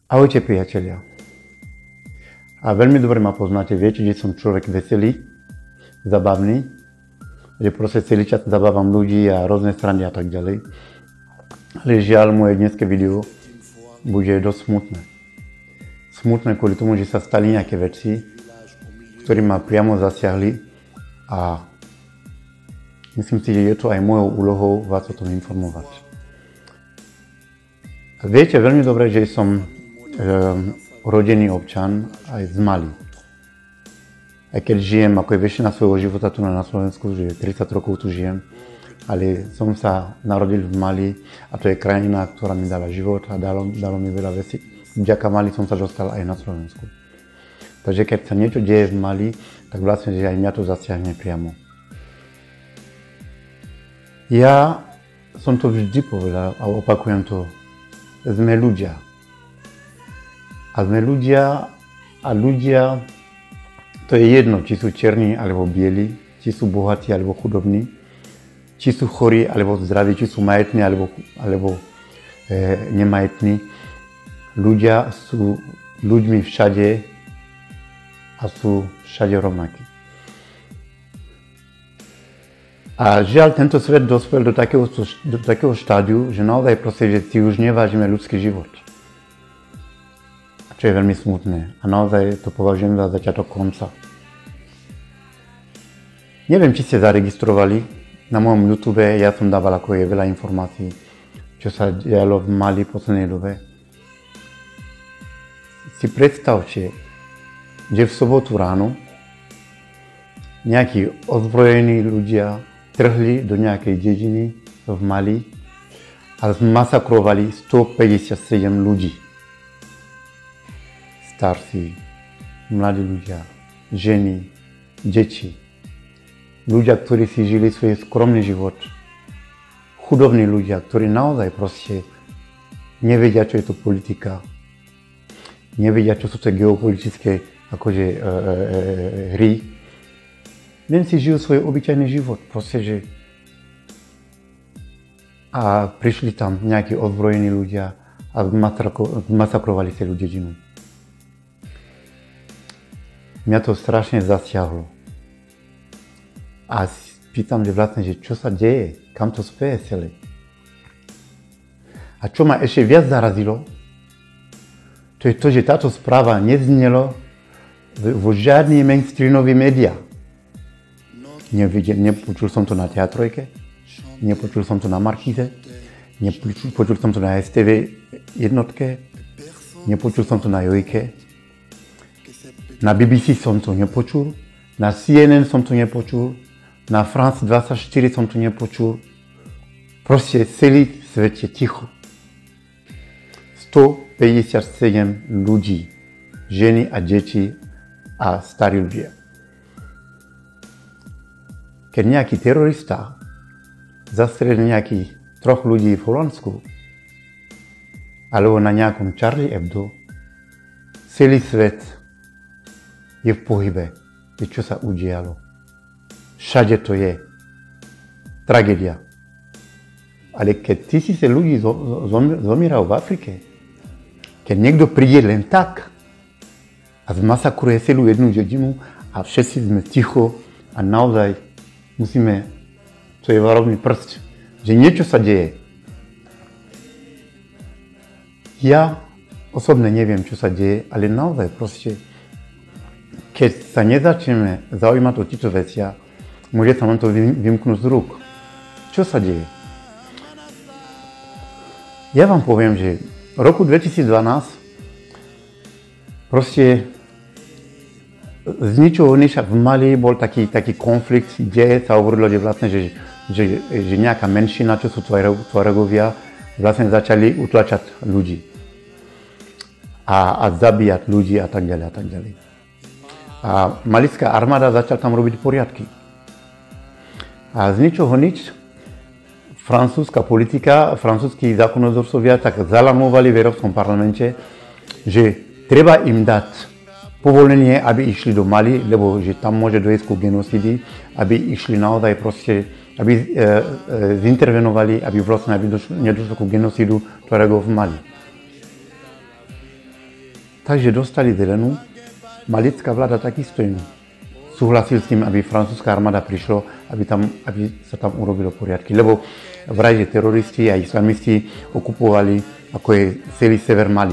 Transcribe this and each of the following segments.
Ahojte priatelia. A veľmi dobre ma poznáte, viete, že som človek veselý, zabavný, že proste celý čas zabávam ľudí a rôzne strany a tak ďalej. Ale žiaľ, moje dneské video bude dosť smutné. Smutné kvôli tomu, že sa stali nejaké veci, ktoré ma priamo zasiahli a myslím si, že je to aj mojou úlohou vás o tom informovať. Viete veľmi dobre, že som rodený občan aj z Mali. Aj keď žijem ako je väčšina svojho života tu na Slovensku, že 30 rokov tu žijem, ale som sa narodil v Mali a to je krajina, ktorá mi dala život a dalo mi veľa vecí. Vďaka Mali som sa dostal aj na Slovensku. Takže keď sa niečo deje v Mali, tak vlastne že aj mňa to zasiahne priamo. Ja som to vždy povedal a opakujem to. Sme ľudia. A sme ľudia a ľudia, to je jedno, či sú černí alebo bieli, či sú bohatí alebo chudobní, či sú chorí alebo zdraví, či sú majetní alebo nemajetní. Ľudia sú ľuďmi všade a sú všade rovnakí. A žiaľ, tento svet dospel do takého štádiu, že naozaj proste, že si už nevážime ľudský život. Čo je veľmi smutné a naozaj to považujem za začiatok konca. Neviem, či ste zaregistrovali, na mojom YouTube ja som dával ako je veľa informácií, čo sa dialo v Mali v poslednej dobe. Si predstavte, že v sobotu ráno nejakí ozbrojení ľudia trhli do nejakej dediny v Mali a zmasakrovali 157 ľudí. Starší, mladí ľudia, ženy, deti, ľudia, ktorí si žili svoj skromný život, chudobní ľudia, ktorí naozaj proste nevedia, čo je to politika, nevedia, čo sú to geopolitické akože, hry, len si žijú svoj obyčajný život, proste, že a prišli tam nejakí ozbrojení ľudia a zmasakrovali celú dedinu. Mňa to strašne zasiahlo. A pýtam, že vlastne, že čo sa deje, kam to speje celé. A čo ma ešte viac zarazilo, to je to, že táto správa neznelo vo žiadnych mainstreamových médiách. Nepočul som to na Teatrojke, nepočul som to na Markíze, nepočul som to na STV jednotke, nepočul som to na Jojke. Na BBC som to nepočul, na CNN som to nepočul, na France 24 som to nepočul. Proste celý svet je ticho. 157 ľudí, ženy a deti a starí ľudia. Keď nejaký terorista zastrelí nejakých 3 ľudí v Holandsku alebo na nejakom Charlie Hebdo, celý svet je v pohybe, čo sa udialo. Všade to je tragédia. Ale keď tisíce ľudí zomierajú v Afrike, keď niekto príde len tak a zmasakruje celú jednu dedinu a všetci sme ticho a naozaj musíme, to je varovný prst, že niečo sa deje. Ja osobne neviem, čo sa deje, ale naozaj proste keď sa nezačneme zaujímať o týchto veciach, môže sa nám to vymknúť z rúk. Čo sa deje? Ja vám poviem, že v roku 2012 proste z ničoho nič v Mali bol taký konflikt, kde sa hovorilo, že vlastne, že nejaká menšina, čo sú Tuaregovia, vlastne začali utlačať ľudí a zabíjať ľudí a tak ďalej a tak ďalej. A malická armáda začala tam robiť poriadky. A z ničoho nič francúzska politika, francúzski zákonodárcovia tak zalamovali v Európskom parlamente, že treba im dať povolenie, aby išli do Mali, lebo že tam môže dojsť ku genocídy, aby išli naozaj proste, aby zintervenovali, aby vlastne nedošlo ku genocídu Tuaregov v Mali. takže dostali zelenú. Malická vláda takisto im súhlasil s tým, aby francúzska armáda prišla, aby sa tam urobilo poriadky. Lebo vraj, že teroristi a islamisti okupovali, ako je celý sever Mali.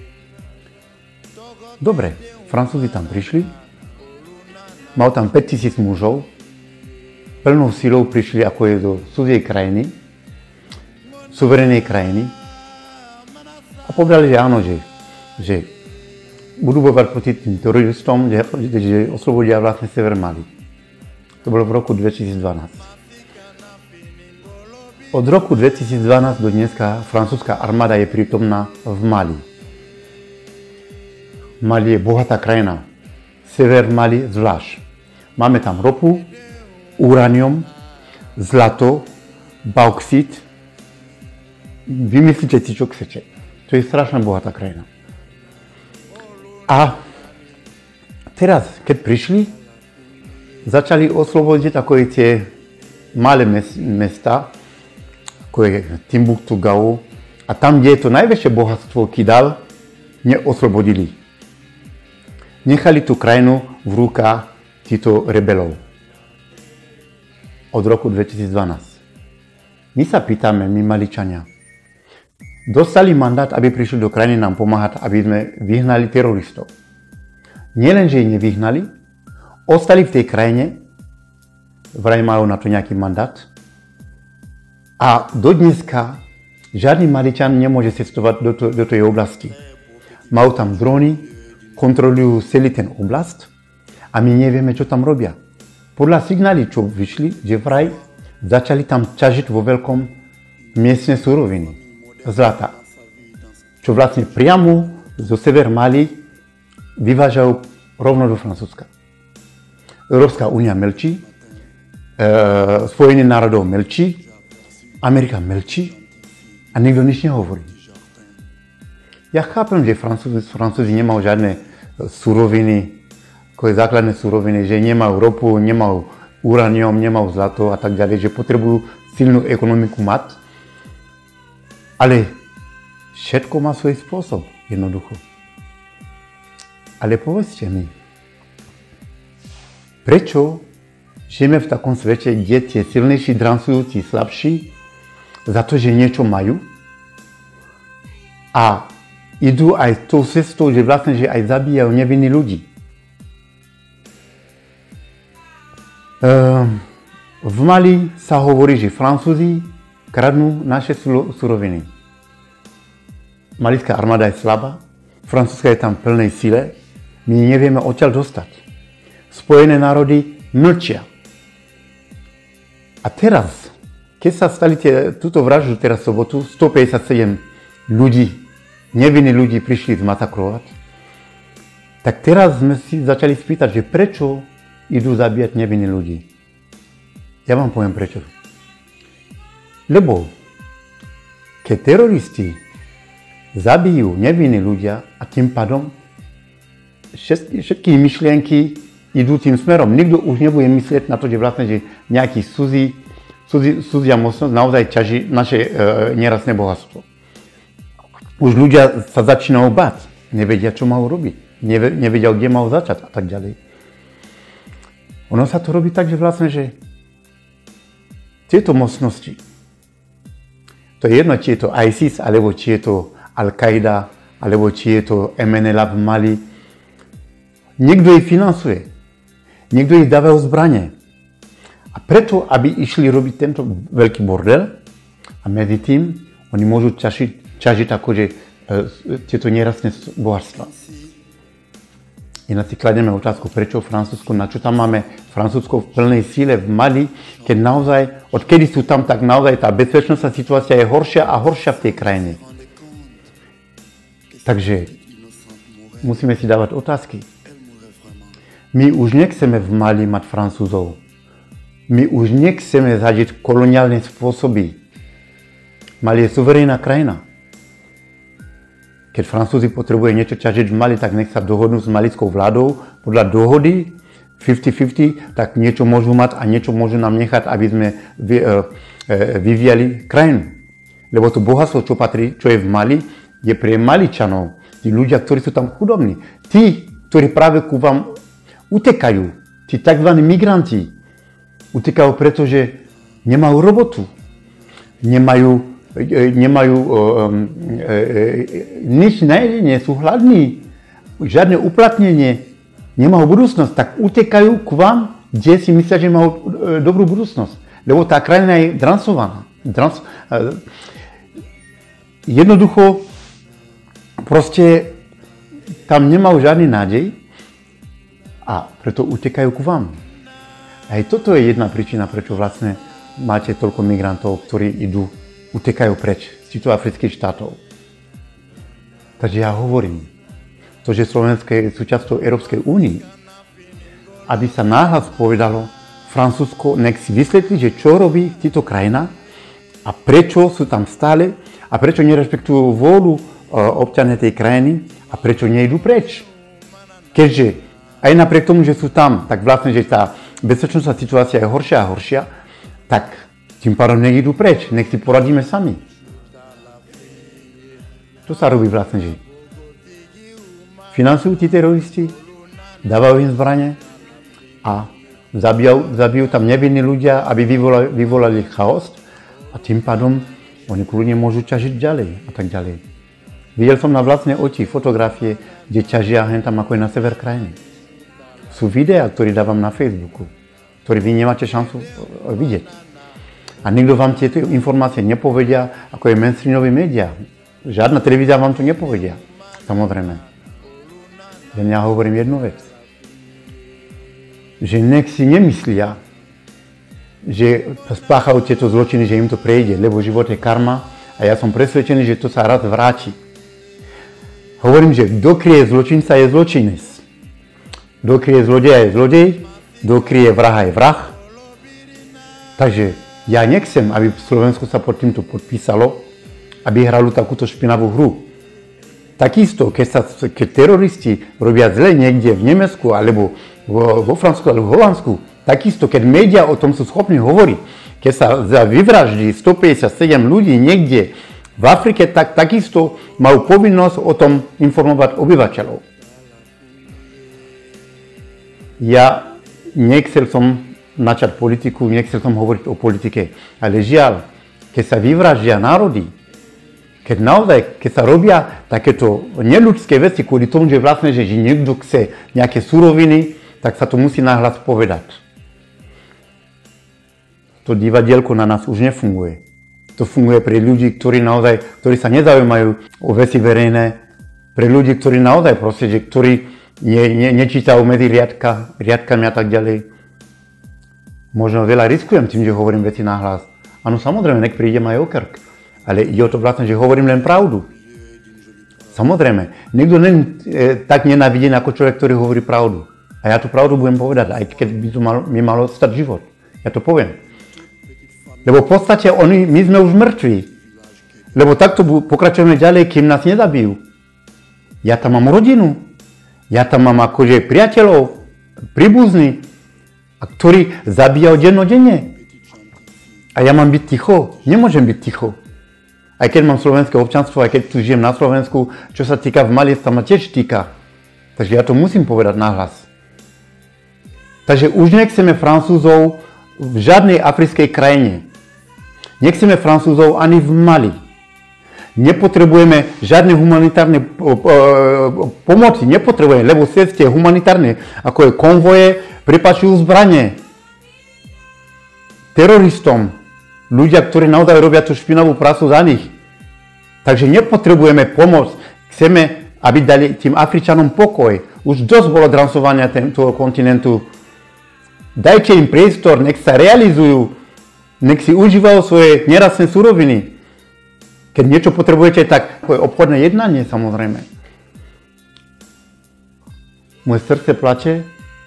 Dobre, Francúzi tam prišli, mal tam 5000 mužov, plnou silou prišli, ako je do cudzej krajiny, suverénnej krajiny a povedali, že áno, že budú bojovať proti tým teroristom, že oslobodia vlastne sever Mali. To bolo v roku 2012. Od roku 2012 do dneska francúzska armáda je prítomná v Mali. Mali je bohatá krajina. Sever Mali zvlášť. Máme tam ropu, uranium, zlato, bauxit. Vymyslíte si, čo chcete. To je strašne bohatá krajina. A teraz, keď prišli, začali oslobodiť ako je tie malé mesta, ako je Timbuktu, Gao, a tam, kde je to najväčšie bohatstvo Kidal, neoslobodili. Nechali tú krajinu v rukách týchto rebelov. Od roku 2012. My sa pýtame, my Maličania, dostali mandát, aby prišli do krajiny nám pomáhať, aby sme vyhnali teroristov. Nielen, že ich nevyhnali, ostali v tej krajine, vraj majú na to nejaký mandát, a do dneska žiadny Maličan nemôže cestovať do tej oblasti. Majú tam dróny, kontrolujú celý ten oblast a my nevieme, čo tam robia. Podľa signály, čo vyšli, že vraj začali tam ťažiť vo veľkom miestne suroviny. Zlata, čo vlastne priamo zo sever Mali vyvážajú rovno do Francúzska. Európska únia mlčí, Spojené národov mlčí, Amerika mlčí a nikto nič nehovorí. Ja chápem, že Francúzi nemajú žiadne suroviny, ako je základné suroviny, že nemajú ropu, nemajú uranium, nemajú zlato a tak ďalej, že potrebujú silnú ekonomiku mať. Ale všetko má svoj spôsob, jednoducho. Ale povedzte mi, prečo žijeme v takom svete, kde tie silnejší drancujú tí slabší za to, že niečo majú a idú aj tou cestou, že vlastne že aj zabíjajú nevinní ľudí. V Mali sa hovorí, že Francúzi kradnú naše suroviny. Malická armáda je slabá, francúzska je tam v plnej sile, my nevieme odtiaľ dostať. Spojené národy mlčia. A teraz, keď sa stali túto vraždu teraz sobotu, 157 ľudí, nevinní ľudí prišli zmasakrovať, tak teraz sme si začali spýtať, že prečo idú zabíjať nevinní ľudí. Ja vám poviem prečo. Lebo keď teroristi zabijú nevinní ľudia a tým pádom všetky myšlienky idú tým smerom. Nikto už nebude myslieť na to, že vlastne že nejaký cudzia mocnosť naozaj ťaží naše nerastné bohatstvo. Už ľudia sa začínajú báť, nevedia, čo majú robiť, nevedia, kde majú začať a tak ďalej. Ono sa to robí tak, že vlastne, že tieto mocnosti, to je jedno, či je to ISIS, alebo či je to Al-Qaida, alebo či je to MNLA v Mali. Niekto ich financuje, niekto ich dáva zbrane. A preto, aby išli robiť tento veľký bordel, a medzi tým oni môžu ťažiť akože tieto nerastné bohatstva. Ináč si kladieme otázku, prečo Francúzsko, na čo tam máme Francúzsko v plnej síle v Mali, keď naozaj, odkedy sú tam, tak naozaj tá bezpečnostná situácia je horšia a horšia v tej krajine. Takže musíme si dávať otázky. My už nechceme v Mali mať Francúzov. My už nechceme zažiť koloniálne spôsoby. Mali je suverénna krajina. Keď Francúzi potrebujú niečo ťažiť v Mali, tak nech sa dohodnú s malickou vládou. Podľa dohody 50-50, tak niečo môžu mať a niečo môžu nám nechať, aby sme vyvíjali krajinu. Lebo to bohatstvo, čo je v Mali, je pre Maličanov. tí ľudia, ktorí sú tam chudobní, tí, ktorí práve ku vám utekajú, tí tzv. Migranti, utekajú, pretože nemajú robotu, nemajú nič na jedenie, sú hladní, žiadne uplatnenie, nemajú budúcnosť, tak utekajú k vám, kde si myslia, že majú dobrú budúcnosť. Lebo tá krajina je drancovaná. Jednoducho, proste tam nemajú žiadny nádej a preto utekajú k vám. Aj toto je jedna príčina, prečo vlastne máte toľko migrantov, ktorí utekajú preč z týchto afrických štátov. Takže ja hovorím, to, že Slovensko je súčasťou Európskej únie, aby sa náhlas povedalo, Francúzsko nech si vysvetlí, že čo robí týchto krajina a prečo sú tam stále a prečo nerešpektujú vôľu občania tej krajiny a prečo nejdú preč. Keďže aj napriek tomu, že sú tam, tak vlastne, že tá bezpečnostná situácia je horšia a horšia, tak tým pádom nech idú preč, nech si poradíme sami. To sa robí vlastne, že financujú tí teroristi, dávajú im zbrane a zabijú tam nevinní ľudia, aby vyvolali chaos a tým pádom oni kľudne môžu ťažiť ďalej a tak ďalej. Videl som na vlastné oči fotografie, kde ťažia hen tam ako je na sever krajiny. Sú videá, ktoré dávam na Facebooku, ktoré vy nemáte šancu vidieť. A nikto vám tieto informácie nepovedia, ako je mainstreamové médiá. Žiadna televízia vám to nepovedia, samozrejme. Len ja hovorím jednu vec. Že nech si nemyslia, že spáchajú tieto zločiny, že im to prejde, lebo život je karma a ja som presvedčený, že to sa raz vráti. Hovorím, že kto kryje zločinca je zločinec. Kto kryje zlodeja je zlodej, kto kryje vraha je vrah. Takže ja nechcem, aby Slovensko sa pod týmto podpísalo, aby hralo takúto špinavú hru. Takisto, keď teroristi robia zle niekde v Nemecku, alebo vo Francúzsku, alebo v Holandsku, takisto, keď médiá o tom sú schopní hovoriť, keď sa vyvraždí 157 ľudí niekde v Afrike, tak takisto majú povinnosť o tom informovať obyvateľov. Ja nechcel som načať politiku, nechcel som hovoriť o politike, ale žiaľ, keď sa vyvraždia národy, keď sa robia takéto neľudské veci kvôli tomu, že vlastne, že niekto chce nejaké suroviny, tak sa to musí nahlas povedať. To divadielko na nás už nefunguje. To funguje pre ľudí, ktorí sa nezaujímajú o veci verejné, pre ľudí, ktorí naozaj proste, že ktorí nečítajú medzi riadkami a tak ďalej. Možno veľa riskujem tým, že hovorím veci nahlas. Áno, samozrejme, nech prídem aj o krk. Ale ide o to vlastne, že hovorím len pravdu. Samozrejme, nikto není tak nenávidený ako človek, ktorý hovorí pravdu. A ja tú pravdu budem povedať, aj keď by to mi malo stať život. Ja to poviem. Lebo v podstate my sme už mŕtvi. Lebo takto pokračujeme ďalej, kým nás nezabijú. Ja tam mám rodinu. Ja tam mám akože priateľov, príbuzní, ktorí zabíjajú dennodenne. A ja mám byť ticho? Nemôžem byť ticho. Aj keď mám slovenské občanstvo, aj keď tu žijem na Slovensku, čo sa týka v Mali, sa ma tiež týka. Takže ja to musím povedať nahlas. Takže už nechceme Francúzov v žiadnej africkej krajine. Nechceme Francúzov ani v Mali. Nepotrebujeme žiadne humanitárne pomoci. Nepotrebujeme, lebo cestie humanitárne, ako je konvoje, pripáčujú zbranie teroristom. Ľudia, ktorí naozaj robia tú špinavú prácu za nich. Takže nepotrebujeme pomoc. Chceme, aby dali tým Afričanom pokoj. Už dosť bolo drancovania toho kontinentu. Dajte im priestor, nech sa realizujú. Nech si užívajú svoje nerastné suroviny. Keď niečo potrebujete, tak to je obchodné jednanie, samozrejme. Moje srdce plače.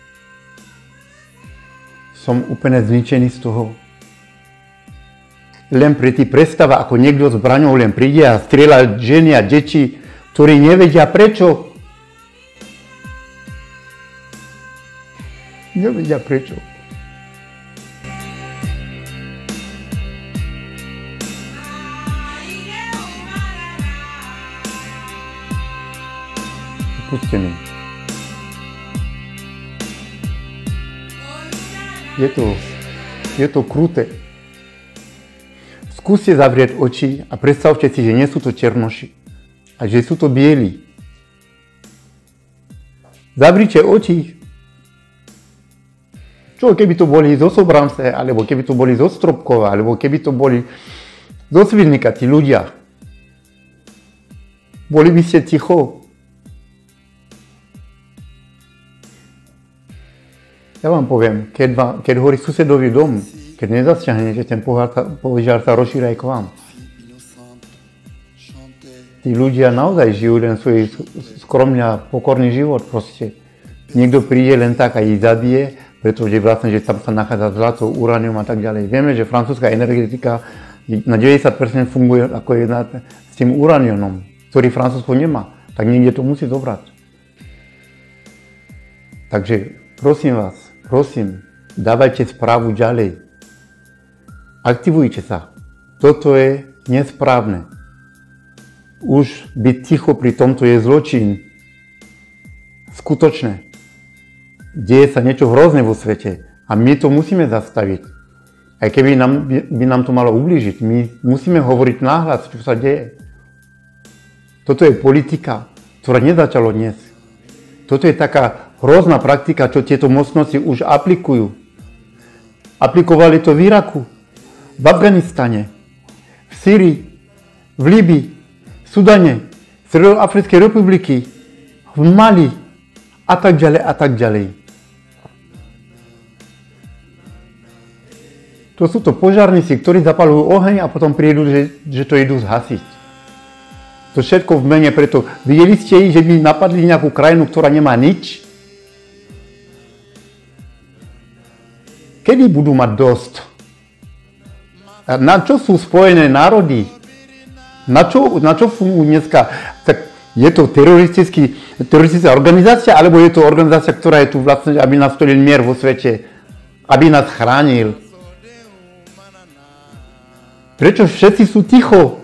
Som úplne zničený z toho. Len pri tých predstava, ako niekto s zbraňou len príde a strieľa ženy a deti, ktorí nevedia prečo. Nevedia prečo. Odpusťte mi. Je to kruté. Skúste zavrieť oči a predstavte si, že nie sú to černoši, a že sú to bieli. Zavrite oči. Čo keby to boli zo Sobrance, alebo keby to boli zo Stropkova, alebo keby to boli zo Svidníka, tí ľudia. Boli by ste ticho. Ja vám poviem, keď horí susedový dom, keď nezasiahnete, ten požiar sa rozšíri aj k vám. Tí ľudia naozaj žijú len svoj skromný a pokorný život proste. Niekto príde len tak a ich zabije, pretože vlastne, že tam sa nachádza zlato, uranium a tak ďalej. Vieme, že francúzska energetika na 90% funguje ako s tým uraniumom, ktorý Francúzsko nemá. Tak niekde to musí zobrať. Takže prosím vás, dávajte správu ďalej. Aktivujte sa. Toto je nesprávne. Už byť ticho pri tomto je zločin. Skutočne. Deje sa niečo hrozné vo svete a my to musíme zastaviť. Aj keby by nám to malo ublížiť, my musíme hovoriť nahlas, čo sa deje. Toto je politika, ktorá nezačalo dnes. Toto je taká hrozná praktika, čo tieto mocnosti už aplikujú. Aplikovali to v Iraku, v Afganistane, v Sýrii, v Líbii, v Sudane, v Stredoafrickej republiky, v Mali a tak ďalej a tak ďalej. To sú to požiarníci, ktorí zapalujú oheň a potom prídu, že to idú zhasiť. To všetko v mene preto. Videli ste, že by napadli nejakú krajinu, ktorá nemá nič? Kedy budú mať dosť? A na čo sú Spojené národy? Na čo fungujú dneska? Tak je to teroristická organizácia, alebo je to organizácia, ktorá je tu vlastne, aby nastolil mier vo svete, aby nás chránil? Prečo všetci sú ticho?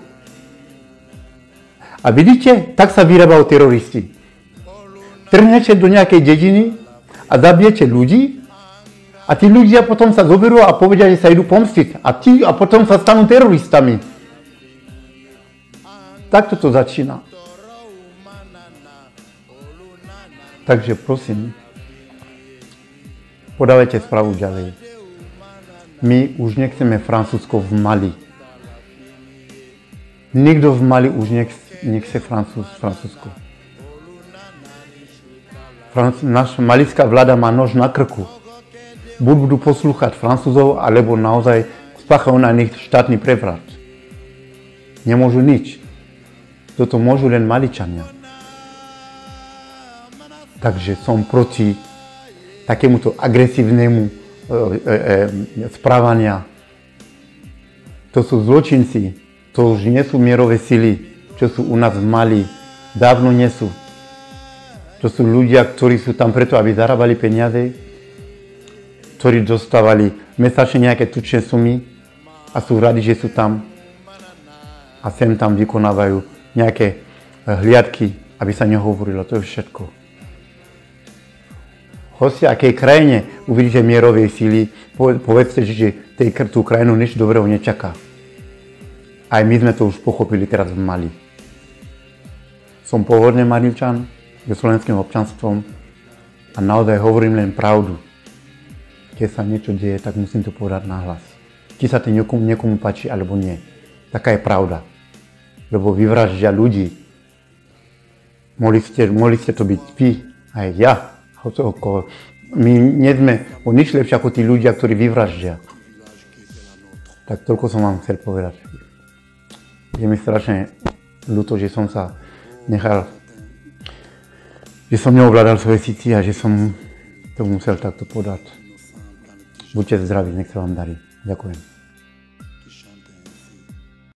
A vidíte, tak sa vyrábajú teroristi. Trhnete do nejakej dediny a zabijete ľudí a tí ľudia potom sa zoberú a povedia, že sa idú pomstiť. A potom sa stanú teroristami. Takto to začína. Takže prosím, podávajte správu ďalej. My už nechceme Francúzsko v Mali. Nikto v Mali už nechce Francúzsko. Naša malická vláda má nož na krku. Buď budú poslúchať Francúzov, alebo naozaj spáchajú na nich štátny prevrat. Nemôžu nič. Toto môžu len Maličania. Takže som proti takémuto agresívnemu správania. To sú zločinci. To už nie sú mierové sily, čo sú u nás v Mali. Dávno nie sú. To sú ľudia, ktorí sú tam preto, aby zarábali peniaze, ktorí dostávali mesačne nejaké tučné sumy a sú radi, že sú tam a sem tam vykonávajú nejaké hliadky, aby sa nehovorilo. To je všetko. Hoci akej krajine uvidíte mierovej síly, povedzte, že tú krajinu nič dobrého nečaká. Aj my sme to už pochopili teraz v Mali. Som pôvodne Maľčan, so slovenským občanstvom a naozaj hovorím len pravdu. Keď sa niečo deje, tak musím to povedať nahlas. Či sa to niekomu páči, alebo nie. Taká je pravda. Lebo vyvraždia ľudí. Mohli ste to byť vy, aj ja. My nie sme o nič lepšie ako tí ľudia, ktorí vyvraždia. Tak toľko som vám chcel povedať. Je mi strašne ľúto, že som sa nechal, že som neovládal svoje city a že som to musel takto podať. Buďte zdraví, nech sa vám darí. Ďakujem.